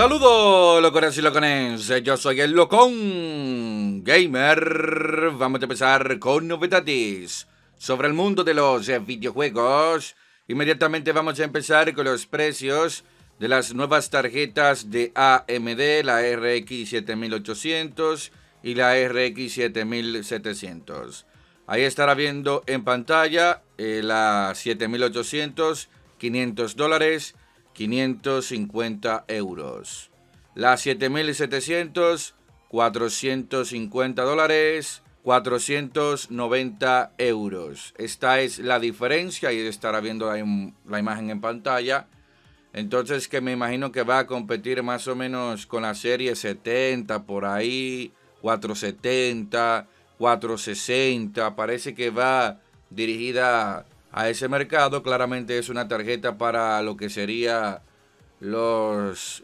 Saludos, locones y locones. Yo soy el Locón Gamer. Vamos a empezar con novedades sobre el mundo de los videojuegos. Inmediatamente vamos a empezar con los precios de las nuevas tarjetas de AMD, la RX 7800 y la RX 7700. Ahí estará viendo en pantalla la 7800, $500, 550 euros. La 7700, $450, 490 euros. Esta es la diferencia y estará viendo la imagen en pantalla. Entonces, que me imagino que va a competir más o menos con la serie 70 por ahí, 470, 460. Parece que va dirigida a ese mercado. Claramente es una tarjeta para lo que sería los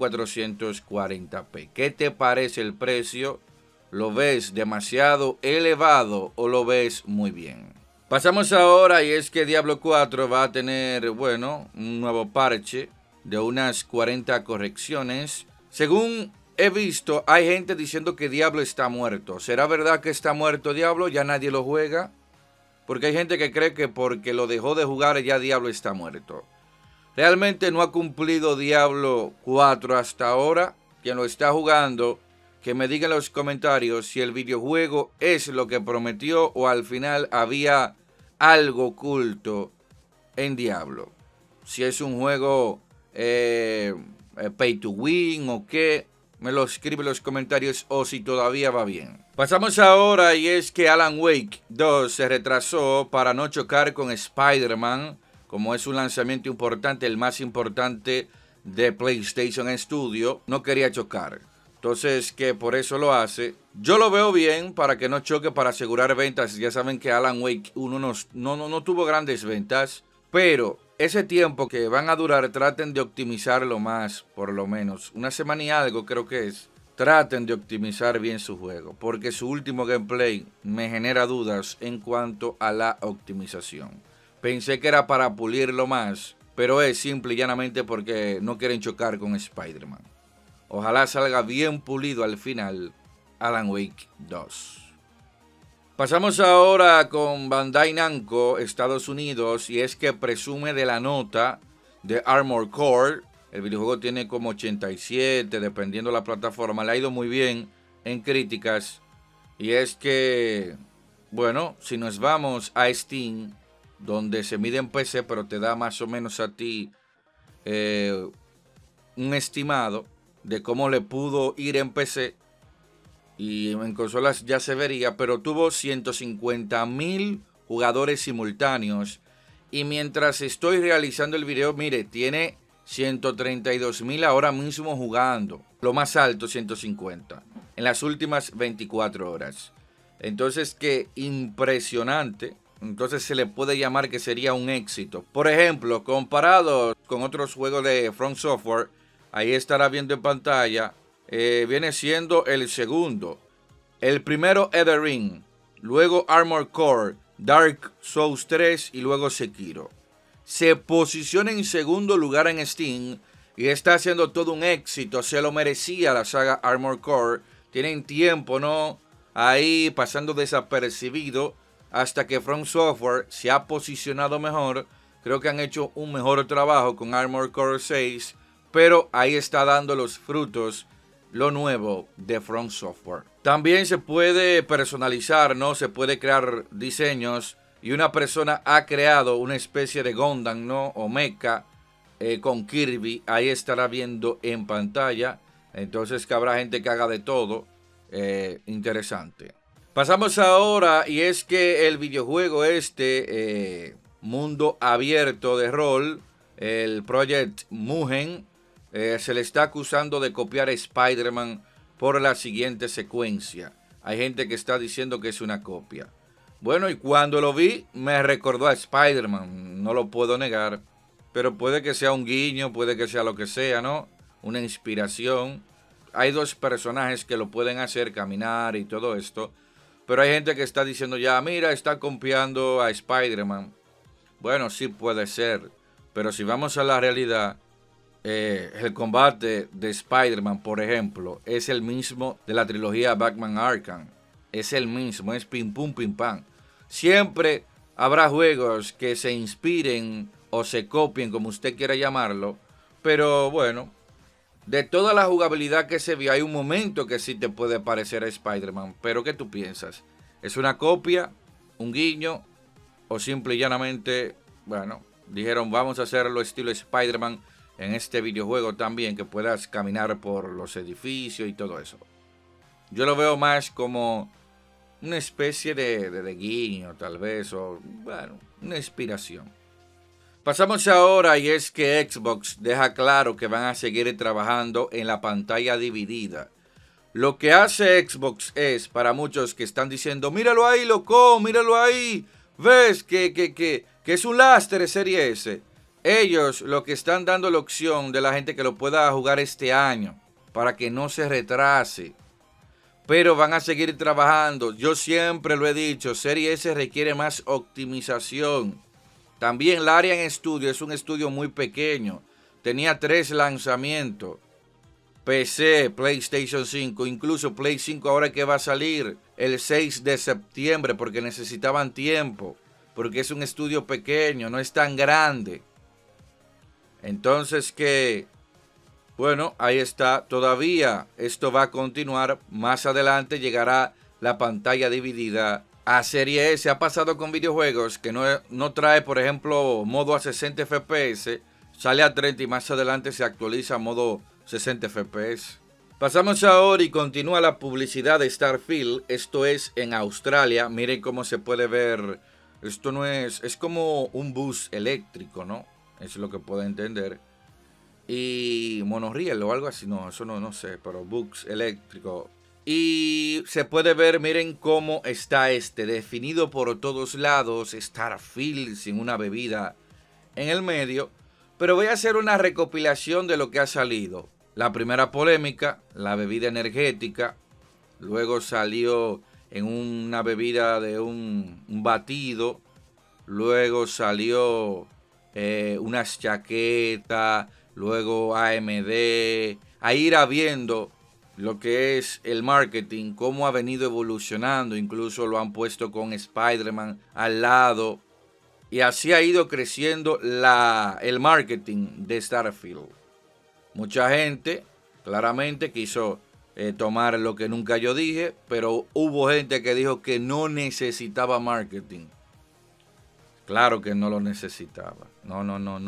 1440p. ¿Qué te parece el precio? ¿Lo ves demasiado elevado o lo ves muy bien? Pasamos ahora, y es que Diablo 4 va a tener, bueno, un nuevo parche de unas 40 correcciones. Según he visto, hay gente diciendo que Diablo está muerto. ¿Será verdad que está muerto Diablo? ¿Ya nadie lo juega? Porque hay gente que cree que porque lo dejó de jugar ya Diablo está muerto. Realmente no ha cumplido Diablo 4 hasta ahora. Quien lo está jugando, que me diga en los comentarios si el videojuego es lo que prometió o al final había algo oculto en Diablo. Si es un juego pay to win o qué, me lo escribe en los comentarios o si todavía va bien. Pasamos ahora, y es que Alan Wake 2 se retrasó para no chocar con Spider-Man, como es un lanzamiento importante, el más importante de PlayStation Studio, no quería chocar. Entonces, que por eso lo hace. Yo lo veo bien para que no choque, para asegurar ventas. Ya saben que Alan Wake 1 no tuvo grandes ventas, pero ese tiempo que van a durar, traten de optimizarlo más, por lo menos. Una semana y algo creo que es. Traten de optimizar bien su juego, porque su último gameplay me genera dudas en cuanto a la optimización. Pensé que era para pulirlo más, pero es simple y llanamente porque no quieren chocar con Spider-Man. Ojalá salga bien pulido al final Alan Wake 2. Pasamos ahora con Bandai Namco, Estados Unidos, y es que presume de la nota de Armored Core. El videojuego tiene como 87, dependiendo de la plataforma. Le ha ido muy bien en críticas. Y es que, bueno, si nos vamos a Steam, donde se mide en PC, pero te da más o menos a ti un estimado de cómo le pudo ir en PC. Y en consolas ya se vería, pero tuvo 150,000 jugadores simultáneos. Y mientras estoy realizando el video, mire, tiene 132,000 ahora mismo jugando. Lo más alto, 150. En las últimas 24 horas. Entonces, qué impresionante. Entonces se le puede llamar que sería un éxito. Por ejemplo, comparado con otros juegos de From Software, ahí estará viendo en pantalla, viene siendo el segundo. El primero, Elden Ring. Luego Armored Core, Dark Souls 3 y luego Sekiro. Se posiciona en segundo lugar en Steam y está haciendo todo un éxito. Se lo merecía la saga Armored Core. Tienen tiempo, ¿no? Ahí pasando desapercibido hasta que From Software se ha posicionado mejor. Creo que han hecho un mejor trabajo con Armored Core 6, pero ahí está dando los frutos lo nuevo de From Software. También se puede personalizar, ¿no? Se puede crear diseños. Y una persona ha creado una especie de Gundam, ¿no? O mecha con Kirby. Ahí estará viendo en pantalla. Entonces que habrá gente que haga de todo. Interesante. Pasamos ahora, y es que el videojuego mundo abierto de rol, el Project Mugen, se le está acusando de copiar a Spider-Man por la siguiente secuencia. Hay gente que está diciendo que es una copia. Bueno, y cuando lo vi, me recordó a Spider-Man, no lo puedo negar, pero puede que sea un guiño, puede que sea lo que sea, ¿no? Una inspiración. Hay dos personajes que lo pueden hacer, caminar y todo esto, pero hay gente que está diciendo ya, mira, está copiando a Spider-Man. Bueno, sí puede ser, pero si vamos a la realidad, el combate de Spider-Man, por ejemplo, es el mismo de la trilogía Batman Arkham. Es el mismo, es pim pum pim pam. Siempre habrá juegos que se inspiren o se copien, como usted quiera llamarlo, pero bueno, de toda la jugabilidad que se vio, hay un momento que sí te puede parecer a Spider-Man, pero ¿qué tú piensas? ¿Es una copia, un guiño o simple y llanamente, bueno, dijeron vamos a hacerlo estilo Spider-Man en este videojuego también, que puedas caminar por los edificios y todo eso? Yo lo veo más como una especie de guiño, tal vez, o bueno, una inspiración. Pasamos ahora y es que Xbox deja claro que van a seguir trabajando en la pantalla dividida. Lo que hace Xbox es, para muchos que están diciendo, míralo ahí, loco, míralo ahí, ves que es un lastre Serie S. Ellos lo que están dando la opción de la gente que lo pueda jugar este año, para que no se retrase. Pero van a seguir trabajando. Yo siempre lo he dicho, Serie S requiere más optimización. También el Arian Studio es un estudio muy pequeño. Tenía 3 lanzamientos. PC, PlayStation 5, incluso Play 5 ahora que va a salir el 6 de septiembre porque necesitaban tiempo. Porque es un estudio pequeño, no es tan grande. Entonces que, bueno, ahí está. Todavía esto va a continuar. Más adelante llegará la pantalla dividida a Serie S. Ha pasado con videojuegos que no trae, por ejemplo, modo a 60 FPS. Sale a 30 y más adelante se actualiza a modo 60 FPS. Pasamos ahora y continúa la publicidad de Starfield. Esto es en Australia. Miren cómo se puede ver. Esto no es como un bus eléctrico, ¿no? Eso es lo que puedo entender. Y monorriel o algo así. No, eso no sé, pero bus eléctrico. Y se puede ver, miren cómo está definido por todos lados, Starfield sin una bebida en el medio. Pero voy a hacer una recopilación de lo que ha salido. La primera polémica, la bebida energética. Luego salió en una bebida de un batido. Luego salió unas chaquetas. Luego AMD. Ahí irá viendo lo que es el marketing, cómo ha venido evolucionando, incluso lo han puesto con Spider-Man al lado, y así ha ido creciendo el marketing de Starfield. Mucha gente claramente quiso tomar lo que nunca yo dije, pero hubo gente que dijo que no necesitaba marketing. Claro que no lo necesitaba. No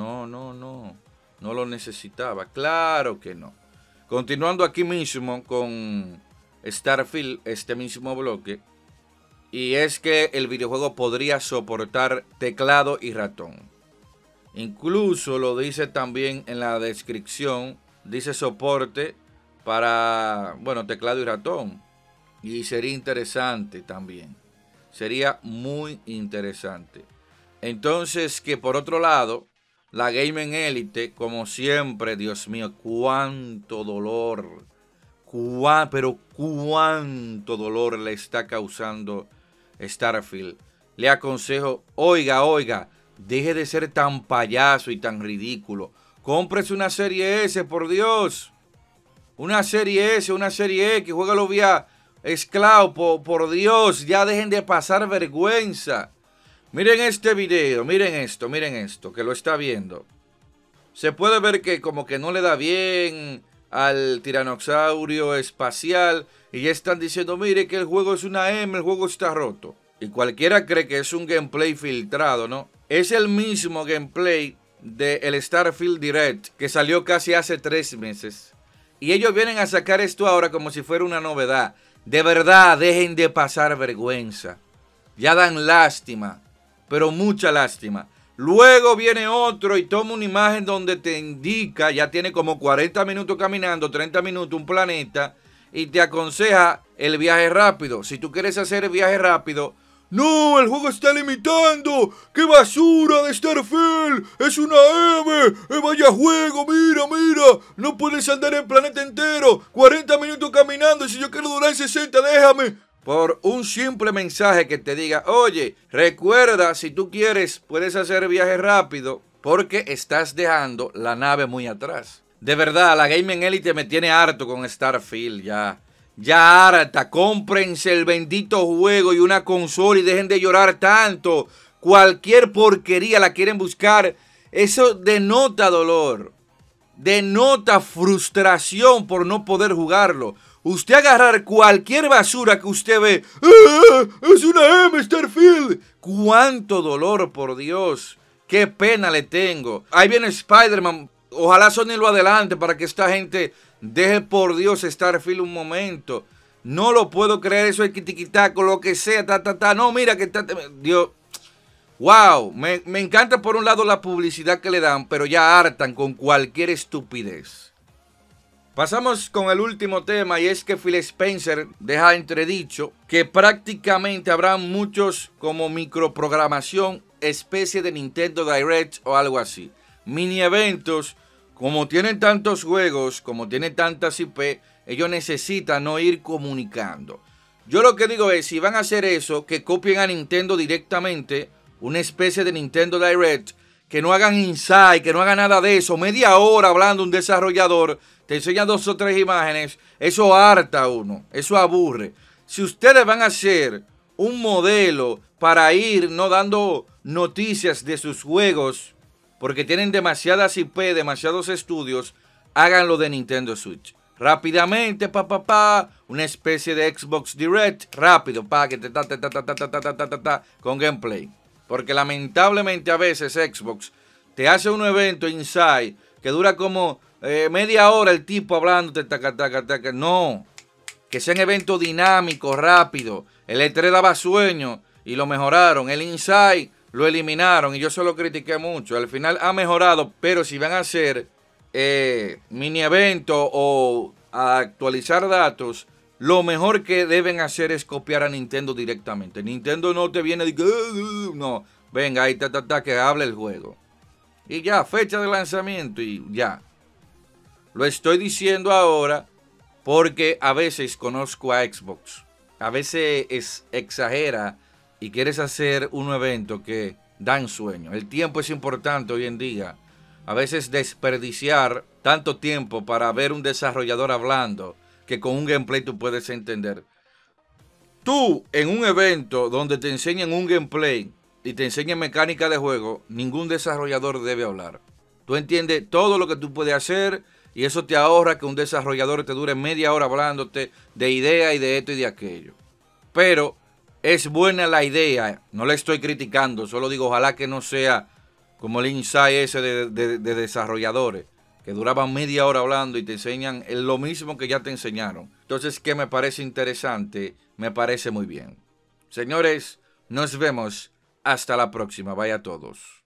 lo necesitaba, claro que no. Continuando aquí mismo con Starfield, este mismo bloque, y es que el videojuego podría soportar teclado y ratón. Incluso lo dice también en la descripción, dice soporte para, bueno, teclado y ratón. Y sería interesante también. Sería muy interesante. Entonces, que por otro lado, la Gaming Elite, como siempre, Dios mío, cuánto dolor, pero cuánto dolor le está causando Starfield. Le aconsejo, oiga, deje de ser tan payaso y tan ridículo. Cómprese una Serie S, por Dios. Una Serie S, una Serie X, juégalo vía esclavo, por Dios. Ya dejen de pasar vergüenza. Miren este video, miren esto, que lo está viendo. Se puede ver que como que no le da bien al tiranosaurio espacial. Y ya están diciendo, mire que el juego es una M, el juego está roto. Y cualquiera cree que es un gameplay filtrado, ¿no? Es el mismo gameplay del Starfield Direct que salió casi hace 3 meses. Y ellos vienen a sacar esto ahora como si fuera una novedad. De verdad, dejen de pasar vergüenza. Ya dan lástima. Pero mucha lástima. Luego viene otro y toma una imagen donde te indica, ya tiene como 40 minutos caminando, 30 minutos, un planeta, y te aconseja el viaje rápido. Si tú quieres hacer el viaje rápido, no, el juego está limitando. ¡Qué basura de Starfield! ¡Es una M! ¡Vaya juego! ¡Mira! No puedes andar el planeta entero. 40 minutos caminando y si yo quiero durar 60, déjame. Por un simple mensaje que te diga, oye, recuerda, si tú quieres, puedes hacer viaje rápido porque estás dejando la nave muy atrás. De verdad, la Gaming Elite me tiene harto con Starfield ya. Ya harta, cómprense el bendito juego y una consola y dejen de llorar tanto. Cualquier porquería la quieren buscar. Eso denota dolor. Denota frustración por no poder jugarlo. Usted agarrar cualquier basura que usted ve. ¡Ah! ¡Es una M, Starfield! ¡Cuánto dolor, por Dios! ¡Qué pena le tengo! Ahí viene Spider-Man. Ojalá Sony lo adelante para que esta gente deje, por Dios, Starfield un momento. No lo puedo creer, eso es quitiquitaco, lo que sea, No, mira que Dios. Wow, me encanta por un lado la publicidad que le dan, pero ya hartan con cualquier estupidez. Pasamos con el último tema, y es que Phil Spencer deja entredicho que prácticamente habrá muchos como microprogramación, especie de Nintendo Direct o algo así. Mini eventos, como tienen tantos juegos, como tienen tantas IP, ellos necesitan no ir comunicando. Yo lo que digo es, si van a hacer eso, que copien a Nintendo directamente, una especie de Nintendo Direct, que no hagan insight, que no hagan nada de eso, media hora hablando un desarrollador, te enseña 2 o 3 imágenes, eso harta a uno, eso aburre. Si ustedes van a hacer un modelo para ir no dando noticias de sus juegos, porque tienen demasiadas IP, demasiados estudios, háganlo de Nintendo Switch. Rápidamente, una especie de Xbox Direct, rápido, que con gameplay. Porque lamentablemente a veces Xbox te hace un evento inside que dura como media hora el tipo hablando, no, que sean eventos dinámicos, rápidos. El E3 daba sueño y lo mejoraron. El inside lo eliminaron y yo se lo critiqué mucho. Al final ha mejorado, pero si van a hacer mini eventos o a actualizar datos, lo mejor que deben hacer es copiar a Nintendo directamente. Nintendo no te viene de no, venga ahí que hable el juego. Y ya, fecha de lanzamiento y ya. Lo estoy diciendo ahora porque a veces conozco a Xbox. A veces exagera y quieres hacer un evento que dan sueño. El tiempo es importante hoy en día. A veces desperdiciar tanto tiempo para ver un desarrollador hablando que con un gameplay tú puedes entender. Tú en un evento donde te enseñan un gameplay y te enseñan mecánica de juego, ningún desarrollador debe hablar. Tú entiendes todo lo que tú puedes hacer y eso te ahorra que un desarrollador te dure media hora hablándote de idea y de esto y de aquello. Pero es buena la idea, no la estoy criticando, solo digo ojalá que no sea como el insight ese de desarrolladores, que duraban media hora hablando y te enseñan lo mismo que ya te enseñaron. Entonces, ¿qué me parece interesante? Me parece muy bien. Señores, nos vemos. Hasta la próxima. Vaya a todos.